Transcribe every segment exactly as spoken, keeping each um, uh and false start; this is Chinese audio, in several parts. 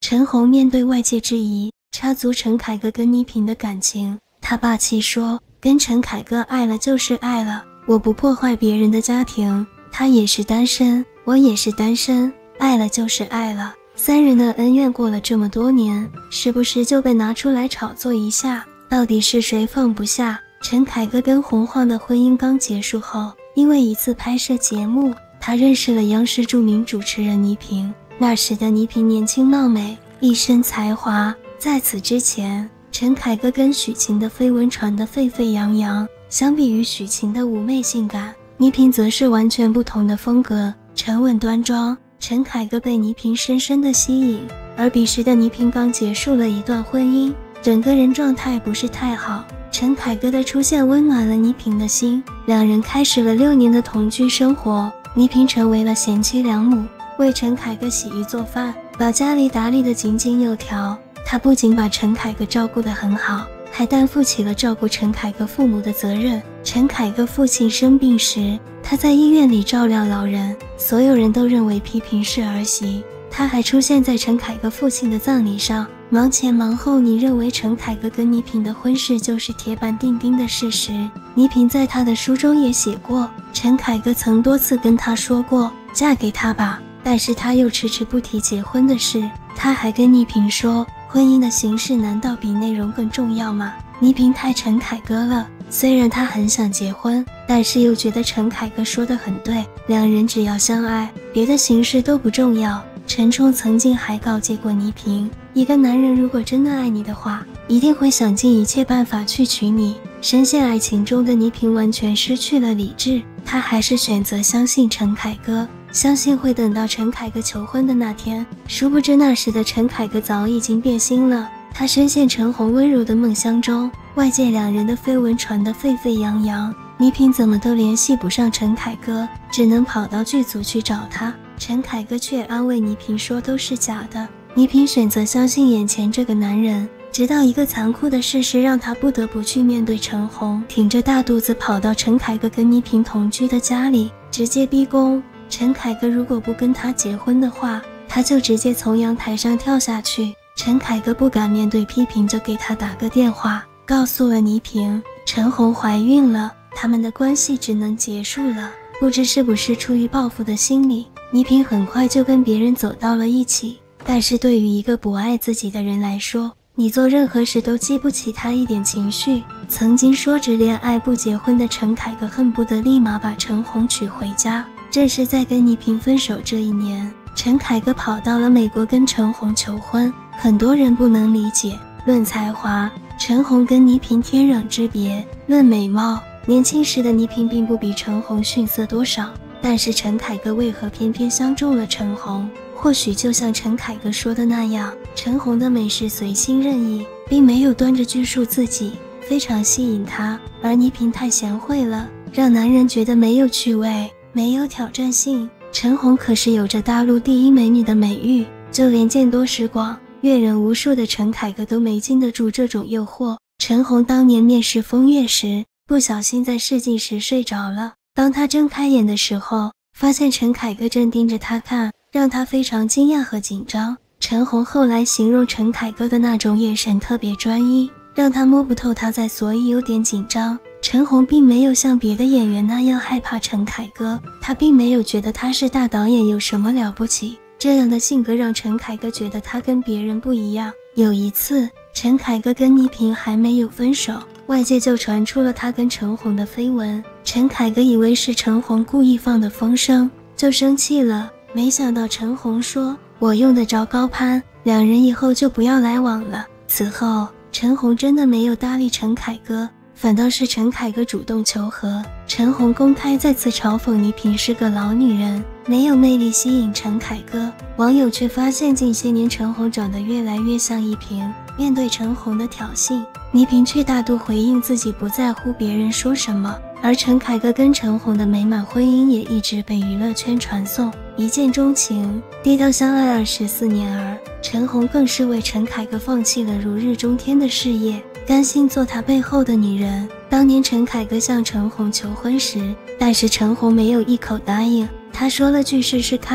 陈红面对外界质疑，插足陈凯歌跟倪萍的感情，他霸气说，跟陈凯歌爱了就是爱了，我不破坏别人的家庭，他也是单身，我也是单身，爱了就是爱了。三人的恩怨过了这么多年，时不时就被拿出来炒作一下，到底是谁放不下？陈凯歌跟洪晃的婚姻刚结束后，因为一次拍摄节目，他认识了央视著名主持人倪萍。那时的倪萍年轻貌美，一身才华。在此之前，陈凯歌跟许晴的绯闻传得沸沸扬扬，相比于许晴的妩媚性感，倪萍则是完全不同的风格，沉稳端庄。陈凯歌被倪萍深深的吸引，而彼时的倪萍刚结束了一段婚姻，整个人状态不是太好。陈凯歌的出现温暖了倪萍的心，两人开始了六年的同居生活。倪萍成为了贤妻良母，为陈凯歌洗衣做饭，把家里打理得井井有条。她不仅把陈凯歌照顾得很好，还担负起了照顾陈凯歌父母的责任。陈凯歌父亲生病时，她在医院里照料老人，所有人都认为批评是儿媳。她还出现在陈凯歌父亲的葬礼上，忙前忙后。你认为陈凯歌跟倪萍的婚事就是铁板钉钉的事实，倪萍在她的书中也写过，陈凯歌曾多次跟她说过嫁给他吧，但是他又迟迟不提结婚的事。他还跟倪萍说，婚姻的形式难道比内容更重要吗？倪萍太陈凯歌了，虽然她很想结婚，但是又觉得陈凯歌说得很对，两人只要相爱，别的形式都不重要。陈冲曾经还告诫过倪萍，一个男人如果真的爱你的话，一定会想尽一切办法去娶你。深陷爱情中的倪萍完全失去了理智，她还是选择相信陈凯歌，相信会等到陈凯歌求婚的那天。殊不知那时的陈凯歌早已经变心了，他深陷陈红温柔的梦乡中，外界两人的绯闻传得沸沸扬扬。倪萍怎么都联系不上陈凯歌，只能跑到剧组去找他。陈凯歌却安慰倪萍说都是假的。倪萍选择相信眼前这个男人，直到一个残酷的事实让他不得不去面对陈红，挺着大肚子跑到陈凯歌跟倪萍同居的家里，直接逼宫。陈凯歌如果不跟他结婚的话，他就直接从阳台上跳下去。陈凯歌不敢面对批评，就给他打个电话，告诉了倪萍陈红怀孕了，他们的关系只能结束了。不知是不是出于报复的心理，倪萍很快就跟别人走到了一起。但是对于一个不爱自己的人来说，你做任何事都激不起他一点情绪。曾经说只恋爱不结婚的陈凯歌恨不得立马把陈红娶回家。正是在跟倪萍分手这一年，陈凯歌跑到了美国跟陈红求婚。很多人不能理解，论才华，陈红跟倪萍天壤之别；论美貌，年轻时的倪萍并不比陈红逊色多少。但是陈凯歌为何偏偏相中了陈红？或许就像陈凯歌说的那样，陈红的美是随心任意，并没有端着拘束自己，非常吸引他。而倪萍太贤惠了，让男人觉得没有趣味，没有挑战性。陈红可是有着大陆第一美女的美誉，就连见多识广、阅人无数的陈凯歌都没经得住这种诱惑。陈红当年面试风月时，不小心在试镜时睡着了。当他睁开眼的时候，发现陈凯歌正盯着他看，让他非常惊讶和紧张。陈红后来形容陈凯歌的那种眼神特别专一，让他摸不透他在，所以有点紧张。陈红并没有像别的演员那样害怕陈凯歌，他并没有觉得他是大导演有什么了不起，这样的性格让陈凯歌觉得他跟别人不一样。有一次，陈凯歌跟倪萍还没有分手，外界就传出了他跟陈红的绯闻。陈凯歌以为是陈红故意放的风声，就生气了。没想到陈红说，我用得着高攀，两人以后就不要来往了。此后，陈红真的没有搭理陈凯歌，反倒是陈凯歌主动求和。陈红公开再次嘲讽倪萍是个老女人，没有魅力吸引陈凯歌。网友却发现近些年陈红长得越来越像依萍。面对陈红的挑衅，倪萍却大度回应自己不在乎别人说什么。而陈凯歌跟陈红的美满婚姻也一直被娱乐圈传颂，一见钟情，低调相爱二十四年儿。陈红更是为陈凯歌放弃了如日中天的事业，甘心做他背后的女人。当年陈凯歌向陈红求婚时，但是陈红没有一口答应，他说了句试试看，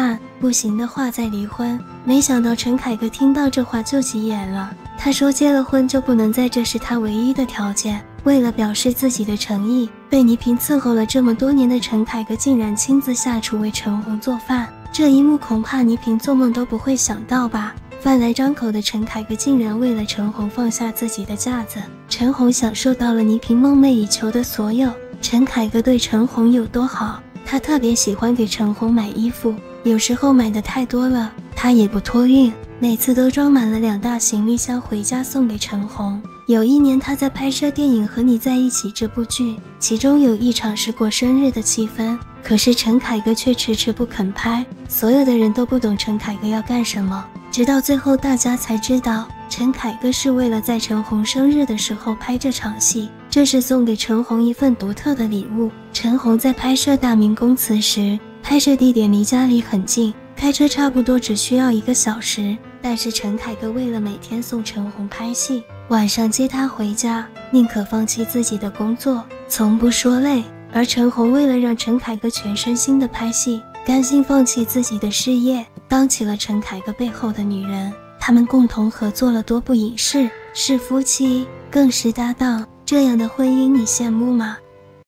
不行的话再离婚。没想到陈凯歌听到这话就急眼了，他说结了婚就不能再，这是他唯一的条件。为了表示自己的诚意，被倪萍伺候了这么多年的陈凯歌竟然亲自下厨为陈红做饭，这一幕恐怕倪萍做梦都不会想到吧。饭来张口的陈凯歌竟然为了陈红放下自己的架子，陈红享受到了倪萍梦寐以求的所有。陈凯歌对陈红有多好，他特别喜欢给陈红买衣服，有时候买的太多了，他也不托运，每次都装满了两大行李箱回家送给陈红。有一年他在拍摄电影《和你在一起》这部剧，其中有一场是过生日的气氛，可是陈凯歌却迟迟不肯拍，所有的人都不懂陈凯歌要干什么，直到最后大家才知道，陈凯歌是为了在陈红生日的时候拍这场戏，这是送给陈红一份独特的礼物。陈红在拍摄《大明宫词》时，拍摄地点离家里很近，开车差不多只需要一个小时，但是陈凯歌为了每天送陈红拍戏，晚上接她回家，宁可放弃自己的工作，从不说累。而陈红为了让陈凯歌全身心的拍戏，甘心放弃自己的事业，当起了陈凯歌背后的女人。他们共同合作了多部影视，是夫妻，更是搭档。这样的婚姻你羡慕吗？